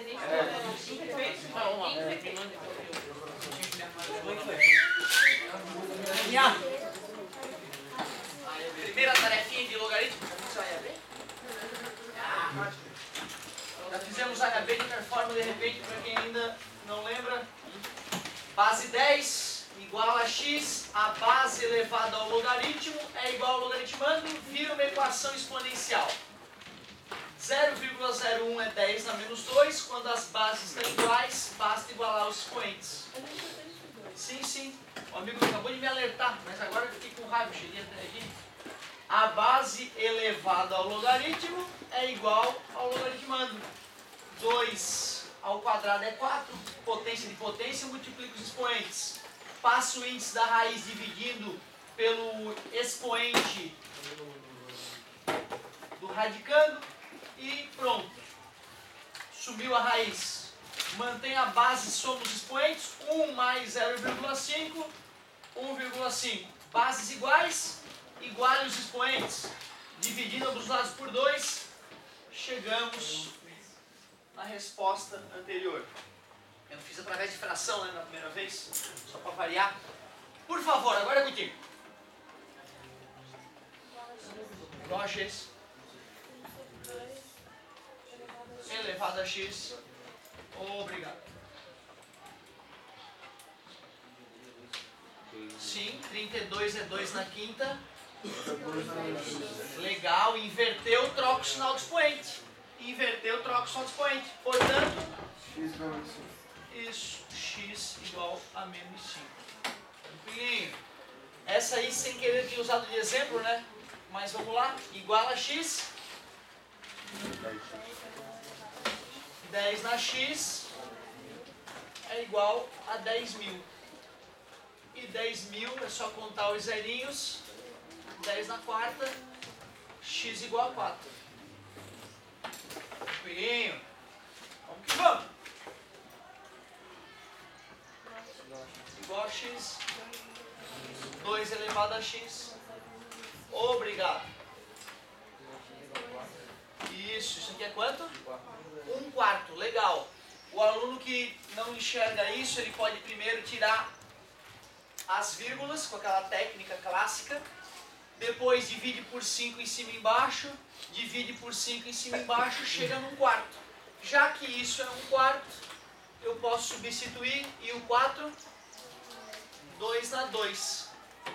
Primeira tarefinha de logaritmo. Já fizemos HB de qualquer forma, de repente, para quem ainda não lembra. Base 10 igual a x, a base elevada ao logaritmo é igual ao logaritmando, vira uma equação exponencial. 0,01 é 10 na menos 2, quando as bases estão iguais, basta igualar os expoentes. Sim, sim. O amigo acabou de me alertar, mas agora eu fiquei com raiva, cheguei até aqui. A base elevada ao logaritmo é igual ao logaritmando. 2 ao quadrado é 4, potência de potência, multiplica os expoentes. Passa o índice da raiz dividindo pelo expoente do radicando e pronto. Sumiu a raiz. Mantém a base, soma os expoentes, 1 mais 0,5, 1,5. Bases iguais, iguale os expoentes. Dividindo ambos os lados por 2, chegamos na resposta anterior. Eu fiz através de fração, né, na primeira vez, só para variar. Por favor, agora é contigo. Igual a x elevado a x. Obrigado. Sim, 32 é 2 na quinta. Legal, inverteu, troca o sinal do expoente. Inverteu, troca o sinal do expoente. Portanto, isso, x igual a menos 5. Tranquilinho. Essa aí sem querer ter usado de exemplo, né? Mas vamos lá. Igual a x. 10 na x é igual a 10.000. E 10.000 é só contar os zerinhos. 10 na quarta, x igual a 4. Tranquilinho. Vamos que vamos. Igual a x. 2 elevado a x. Obrigado. Isso aqui é quanto? 1/4, legal. O aluno que não enxerga isso, ele pode primeiro tirar as vírgulas com aquela técnica clássica, depois divide por 5 em cima e embaixo, divide por 5 em cima e embaixo, chega num quarto. Já que isso é 1/4, eu posso substituir, e o 4, 2 na 2.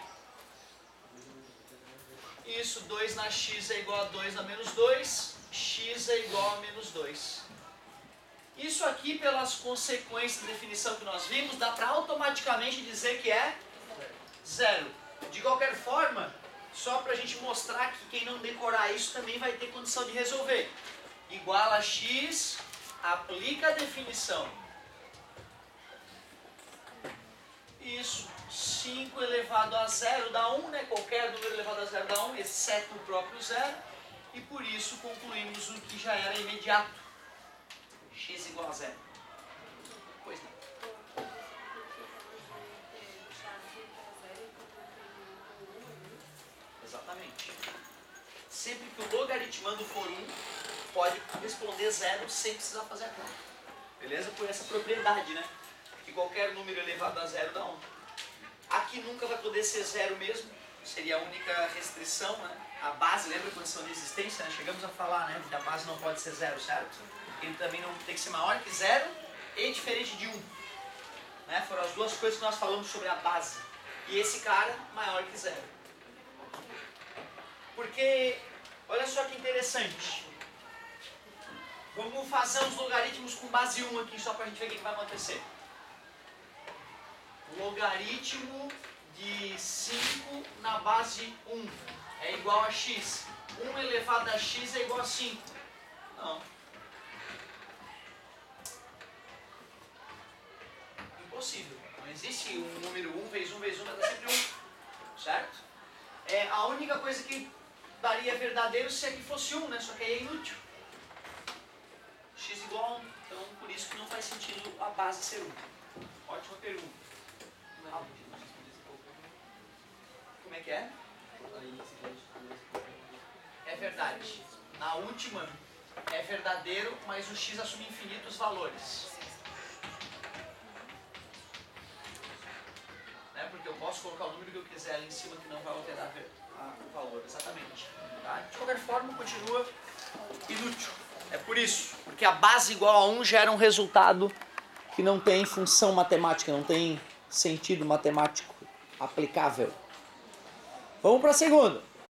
Isso, 2 na x é igual a 2 na menos 2, x é igual a menos 2. Isso aqui, pelas consequências da definição que nós vimos, dá para automaticamente dizer que é 0. De qualquer forma, só para a gente mostrar que quem não decorar isso também vai ter condição de resolver. Igual a x, aplica a definição. Isso, 5 elevado a 0 dá 1, né? Qualquer número elevado a 0 dá 1, exceto o próprio 0. E por isso concluímos o que já era imediato. X igual a 0. Pois não. Exatamente. Sempre que o logaritmando for 1, pode responder 0 sem precisar fazer a conta. Beleza? Por essa propriedade, né? Que qualquer número elevado a 0 dá 1. Aqui nunca vai poder ser 0 mesmo. Seria a única restrição, né? A base, lembra a condição de existência, né? Chegamos a falar, né? Que a base não pode ser 0, certo? Ele também não tem que ser maior que 0 e diferente de 1. Né? Foram as duas coisas que nós falamos sobre a base. E esse cara, maior que 0. Porque, olha só que interessante. Vamos fazer uns logaritmos com base 1 aqui, só para a gente ver o que vai acontecer. Logaritmo de 5 na base 1 é igual a x. 1 elevado a x é igual a 5. Não. Impossível. Não existe um número 1 vezes 1 vezes 1 vai dar sempre 1. Certo? A única coisa que daria verdadeiro se é que fosse 1, né? Só que aí é inútil. X igual a 1. Então, por isso que não faz sentido a base ser 1. Ótima pergunta. Como é que é? É verdade. Na última, é verdadeiro, mas o x assume infinitos valores. Né? Porque eu posso colocar o número que eu quiser ali em cima que não vai alterar o valor, exatamente. Tá? De qualquer forma, continua inútil. É por isso, porque a base igual a 1 gera um resultado que não tem função matemática, não tem sentido matemático aplicável. Vamos para a segunda.